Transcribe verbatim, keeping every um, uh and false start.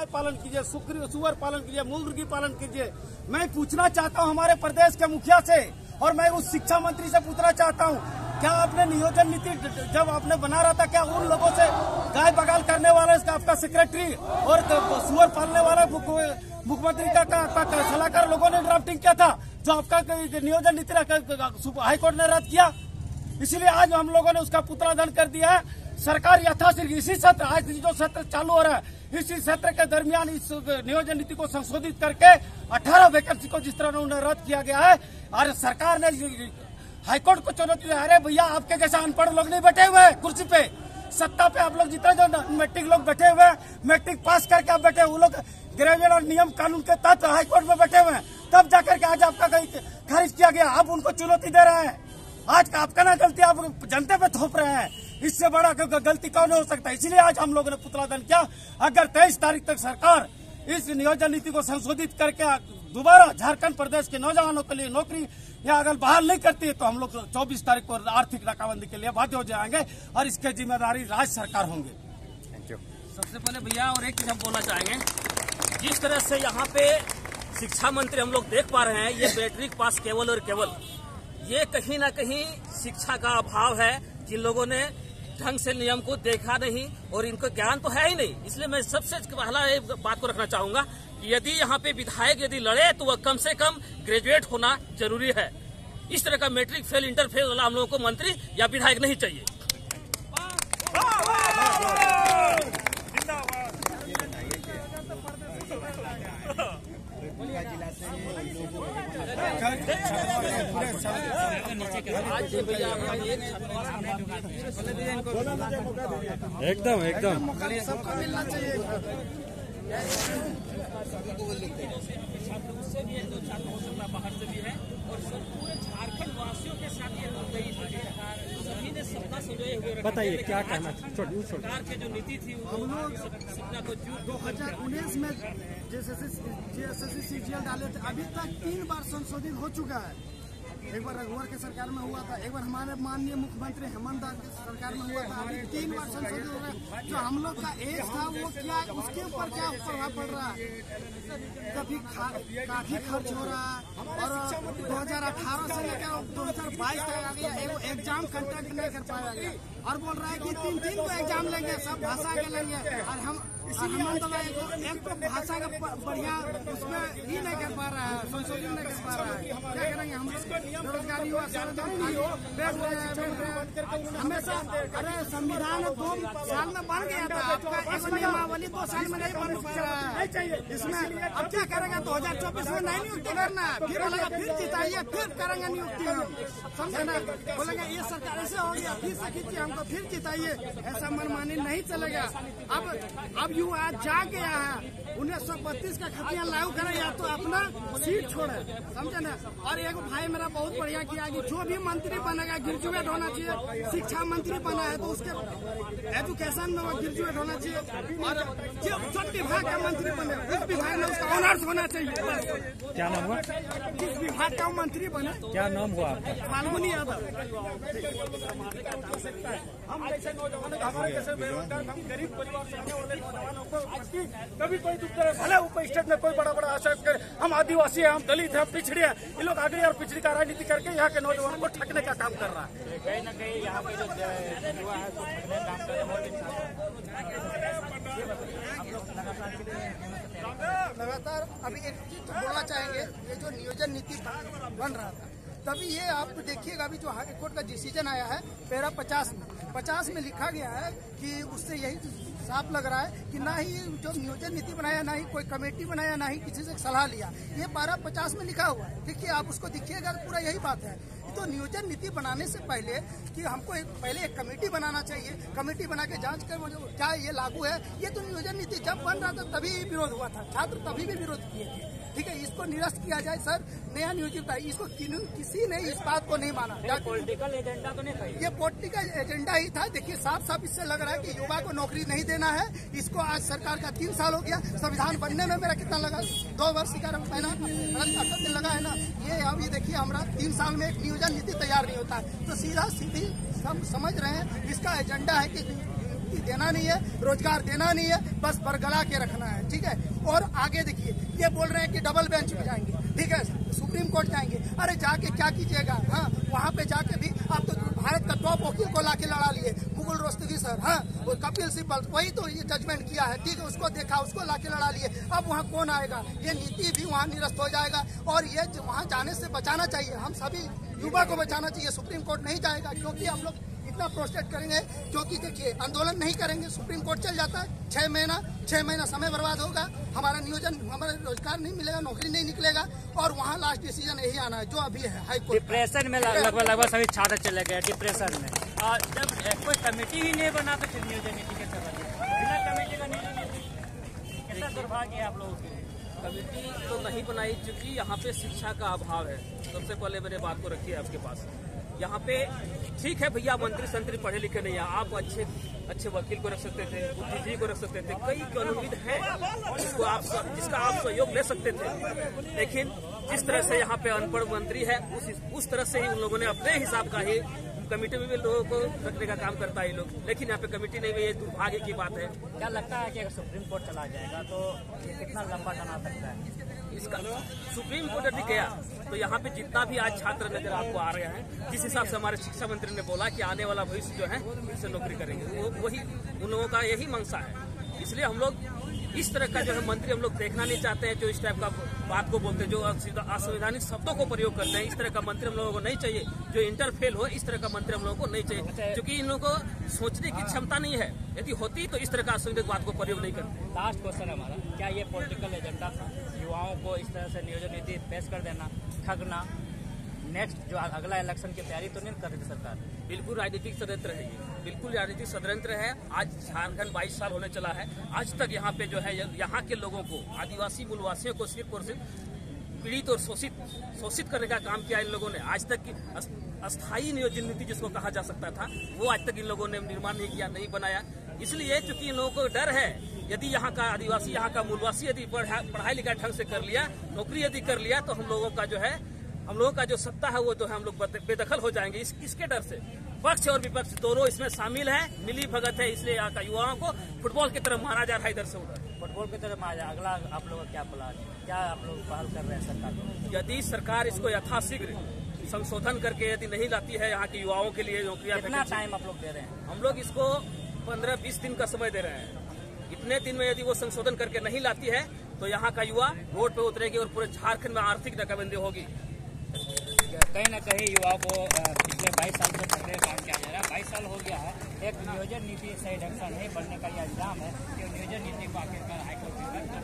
गाय पालन कीजिए, सुअर पालन कीजिए, मुर्गी पालन कीजिए। मैं पूछना चाहता हूं हमारे प्रदेश के मुखिया से, और मैं उस शिक्षा मंत्री से पूछना चाहता हूं, क्या आपने नियोजन नीति जब आपने बना रहा था, क्या उन लोगों से गाय बगाल करने वाले आपका सेक्रेटरी और सुअर पालने वाले मुख्यमंत्री का, का, का, का सलाहकार लोगों ने ड्राफ्टिंग किया था, जो आपका नियोजन नीति हाईकोर्ट ने रद्द किया? इसीलिए आज हम लोगों ने उसका पुतला दहन कर दिया है। सरकार यथाशीघ्र इसी सत्र, आज जो सत्र चालू हो रहा है, इसी सत्र के दरमियान इस नियोजन नीति को संशोधित करके अठारह वैकेंसी को जिस तरह उन्हें रद्द किया गया है, और सरकार ने हाईकोर्ट को चुनौती दी। अरे भैया, आपके जैसा अनपढ़ लोग नहीं बैठे हुए हैं कुर्सी पे, सत्ता पे आप लोग जितने जो मैट्रिक लोग बैठे हुए हैं, मैट्रिक पास करके आप बैठे, वो लोग ग्रेजुएट और नियम कानून के तहत हाईकोर्ट में बैठे हुए हैं, तब जाकर के आज आपका कहीं खारिज किया गया। आप उनको चुनौती दे रहे हैं। आज का आपका ना गलती आप जनता पे थोप रहे हैं, इससे बड़ा गलती कौन हो सकता है? इसलिए आज हम लोगों ने पुतला दहन किया। अगर तेईस तारीख तक सरकार इस नियोजन नीति को संशोधित करके दोबारा झारखंड प्रदेश के नौजवानों के लिए नौकरी या अगर बहाल नहीं करती है, तो हम लोग चौबीस तारीख को आर्थिक नाकाबंदी के लिए बाध्य हो जाएंगे, और इसके जिम्मेदारी राज्य सरकार होंगे। Thank you. सबसे पहले भैया और एक चीज हम बोलना चाहेंगे, जिस तरह से यहाँ पे शिक्षा मंत्री हम लोग देख पा रहे हैं, ये मैट्रिक पास केवल और केवल, ये कहीं ना कहीं शिक्षा का अभाव है। जिन लोगों ने ढंग से नियम को देखा नहीं और इनको ज्ञान तो है ही नहीं, इसलिए मैं सबसे पहला एक बात को रखना चाहूंगा कि यदि यहाँ पे विधायक यदि लड़े तो वह कम से कम ग्रेजुएट होना जरूरी है। इस तरह का मैट्रिक फेल, इंटर फेल वाला हम लोगों को मंत्री या विधायक नहीं चाहिए। एकदम एकदम सबको मिलना चाहिए। छात्र उससे भी है, दो छात्र हो सकता बाहर से भी है, और सब पूरे झारखंड वासियों के साथ ये हो गई है। सभी ने सपना सजाए हुए रखा। बताइए क्या कहना सरकार की जो नीति थी वो सपना को दो हजार उन्नीस में जेएसएससी सीजीएल डाले थे, अभी तक तीन बार संशोधित हो चुका है। एक बार रघुवर के सरकार में हुआ था, एक बार हमारे माननीय मुख्यमंत्री हेमंत दास की सरकार में हुआ था, अभी तीन बार संशोधित हो रहा है। जो हम लोग का एज था वो क्या, उसके ऊपर क्या प्रभाव पड़ रहा है? कभी काफी खर्च हो रहा है, और दो हजार अठारह से लेकर दो हजार बाईस तक आ गया, एगो एग्जाम कंडक्ट नहीं कर पाया गया, और बोल रहा है कि तीन तीन को एग्जाम लेंगे, सब भाषा के लेंगे, और हम हेमंत एक तो भाषा का बढ़िया उसमें ही नहीं कर पा रहा है, संशोधित नहीं कर पा रहा है। क्या करेंगे हम? बेरोजगारी हुआ, हमेशा। अरे संविधान दो साल में बन गया था, आपका एक नियमावली दो साल में नहीं बन पा रहा है। इसमें अब क्या करेंगे? दो हजार चौबीस में नहीं नियुक्ति करना, फिर बोलेगा फिर जिताइए, फिर करेंगे नियुक्ति हम, समझे ना? बोलेंगे ये सरकार ऐसे हो गया, फिर से खींचिए हमको, फिर जिताइए। ऐसा मनमानी नहीं चलेगा। अब अब युवा जाग गया है, उन्नीस सौ बत्तीस का खतियान लागू करे या तो अपना सीट छोड़े, समझे ना? और एक भाई मेरा बहुत बढ़िया किया कि जो भी मंत्री बनेगा ग्रेजुएट होना चाहिए। शिक्षा मंत्री बना है तो उसके एजुकेशन में वो ग्रेजुएट होना चाहिए, और जो जो विभाग का मंत्री बने उस विभाग में उसका ऑनर्स होना चाहिए। क्या नाम हुआ? जिस विभाग का मंत्री बने। क्या नाम हुआ आपका? फाल्गुनी यादव। हम ऐसे नौजवानों, हमारे जैसे बेरोजगार, हम गरीब परिवार से आने वाले नौजवानों को कभी कोई दुख करे, भले ऊपर स्टेट में कोई बड़ा बड़ा आशा करे, हम आदिवासी हैं, हम दलित हैं, हम पिछड़े हैं, ये लोग अगली और पिछड़ी का राजनीति करके यहाँ के नौजवानों को ठगने का काम कर रहा है। कहीं ना कहीं यहाँ पे जो युवा है तो ठगने का काम कर लगातार। अभी एक चीज तो बोलना चाहेंगे, ये जो नियोजन नीति बन रहा था, तभी ये आप देखिएगा अभी जो हाई कोर्ट का डिसीजन आया है पैरा पचास में पचास में लिखा गया है कि उससे यही साफ लग रहा है कि ना ही जो नियोजन नीति बनाया, ना ही कोई कमेटी बनाया, ना ही किसी से सलाह लिया। ये पारा पचास में लिखा हुआ है। देखिए आप उसको देखिएगा तो पूरा यही बात है। तो नियोजन नीति बनाने से पहले कि हमको एक पहले एक कमेटी बनाना चाहिए, कमेटी बना के जांच कर जो क्या ये लागू है। ये तो नियोजन नीति जब बन रहा था तभी विरोध हुआ था, छात्र तभी भी विरोध किए थे। ठीक है, इसको निरस्त किया जाए सर, नया नियोजित है, इसको किसी ने इस बात को नहीं माना। पॉलिटिकल एजेंडा तो नहीं था, ये पॉलिटिकल एजेंडा ही था। देखिए साफ साफ इससे लग रहा है कि युवा को नौकरी नहीं देना है। इसको आज सरकार का तीन साल हो गया, संविधान बनने में मेरा कितना लगा, दो वर्ष ग्यारह महीना लगा है ना। ये अब ये देखिए हमारा तीन साल में एक नियोजन नीति तैयार नहीं होता है, तो सीधा सीधी हम समझ रहे हैं इसका एजेंडा है कि नीति देना नहीं है, रोजगार देना नहीं है, बस बरगला के रखना है, ठीक है। और आगे देखिए ये बोल रहे हैं कि डबल बेंच पे जाएंगे, ठीक है, सुप्रीम कोर्ट जाएंगे। अरे जाके क्या कीजिएगा, हाँ वहाँ पे जाके भी आप तो भारत का टॉप वकील को लाके लड़ा लिए, मुकुल रोहतगी सर, हाँ वो कपिल सिब्बल, वही तो ये जजमेंट किया है, ठीक है, उसको देखा, उसको लाके लड़ा लिए। अब वहाँ कौन आएगा, ये नीति भी वहाँ निरस्त हो जाएगा। और ये वहाँ जाने से बचाना चाहिए, हम सभी युवा को बचाना चाहिए। सुप्रीम कोर्ट नहीं जाएगा क्योंकि हम लोग इतना प्रोटेस्ट करेंगे, क्योंकि देखिए आंदोलन नहीं करेंगे, सुप्रीम कोर्ट चल जाता है, छह महीना छह महीना समय बर्बाद होगा, हमारा नियोजन, हमारा रोजगार नहीं मिलेगा, नौकरी नहीं निकलेगा, और वहाँ लास्ट डिसीजन यही आना है जो अभी है हाई कोर्ट। डिप्रेशन में लगभग लगभग सभी छात्र चले गए डिप्रेशन में, और जब कोई कमेटी ही नहीं बना तो फिर नियोजन नीति कैसे बनी, बिना कमेटी का नियोजन नीति, कैसा दुर्भाग्य है आप लोगों के लिए। कमेटी तो नहीं बनाई क्योंकि यहाँ पे शिक्षा का अभाव है। सबसे पहले मैंने बात को रखी है आपके पास। यहाँ पे ठीक है भैया, मंत्री संतरी पढ़े लिखे नहीं है, आप अच्छे अच्छे वकील को रख सकते थे, बुद्धिजीवी को रख सकते थे, कई कानूनविद हैं जिसको आप जिसका आप सहयोग ले सकते थे। लेकिन जिस तरह से यहाँ पे अनपढ़ मंत्री है, उस उस तरह से ही उन लोगों ने अपने हिसाब का ही कमेटी में भी लोगों को रखने का काम करता है ये लोग, लेकिन यहाँ पे कमेटी नहीं हुई, ये दुर्भाग्य की बात है। क्या लगता है कि अगर सुप्रीम कोर्ट चला जाएगा तो ये कितना लंबा टना सकता है इसका? सुप्रीम कोर्ट यदि गया तो यहाँ पे जितना भी आज छात्र नजर आपको आ रहे हैं, जिस हिसाब से हमारे शिक्षा मंत्री ने बोला कि आने वाला भविष्य जो है इससे नौकरी करेंगे, वो वही उन लोगों का यही मंशा है। इसलिए हम लोग इस तरह का जो है मंत्री हम लोग देखना नहीं चाहते हैं, जो इस टाइप का बात को बोलते हैं, जो असंवैधानिक शब्दों को प्रयोग करते हैं। इस तरह का मंत्री हम लोगों को नहीं चाहिए, जो इंटरफेल हो, इस तरह का मंत्री हम लोगों को नहीं चाहिए, क्योंकि इन लोगों को सोचने की क्षमता नहीं है। यदि होती तो इस तरह का असंवैधानिक बात को प्रयोग नहीं करते। लास्ट क्वेश्चन हमारा, क्या ये पॉलिटिकल एजेंडा युवाओं को इस तरह से नियोजन नीति पेश कर देना, ठगना, नेक्स्ट जो अगला इलेक्शन की तैयारी तो नहीं कर रही थी सरकार? बिल्कुल राजनीतिक षड्यंत्र है ये, बिल्कुल राजनीतिक षड्यंत्र है। आज झारखंड बाईस साल होने चला है, आज तक यहाँ पे जो है यहाँ के लोगों को, आदिवासी मूलवासियों को सिर्फ और सिर्फ पीड़ित और शोषित शोषित करने का काम किया इन लोगों ने। आज तक की अस्थायी नियोजन नीति जिसको कहा जा सकता था, वो आज तक इन लोगों ने निर्माण नहीं किया, नहीं बनाया। इसलिए चूंकि इन लोगों को डर है, यदि यहाँ का आदिवासी, यहाँ का मूलवासी यदि पढ़ाई लिखाई ढंग से कर लिया, नौकरी यदि कर लिया, तो हम लोगों का जो है हम लोगों का जो सत्ता है वो तो है हम लोग बेदखल हो जाएंगे। इस, इसके डर से पक्ष और विपक्ष दोनों इसमें शामिल है, मिली भगत है। इसलिए यहाँ का युवाओं को फुटबॉल की तरफ मारा जा रहा है, इधर से उधर फुटबॉल की तरफ मारा। अगला आप लोगों का क्या प्लान है, क्या आप लोग पहल कर रहे हैं सरकार को? यदि सरकार इसको यथाशीघ्र संशोधन करके यदि नहीं लाती है यहाँ के युवाओं के लिए नौकरियां, कितना टाइम आप लोग दे रहे हैं? हम लोग इसको पंद्रह बीस दिन का समय दे रहे हैं। इतने दिन में यदि वो संशोधन करके नहीं लाती है तो यहाँ का युवा रोड पे उतरेगी और पूरे झारखंड में आर्थिक नाकाबंदी होगी। कहीं ना कहीं युवाओं को पिछले बाईस साल से पहले काम किया जा रहा है, बाईस साल हो गया है, एक नियोजन नीति सही ढंग से नहीं बनने का यह इल्जाम है कि नियोजन नीति को आखिरकार हाईकोर्ट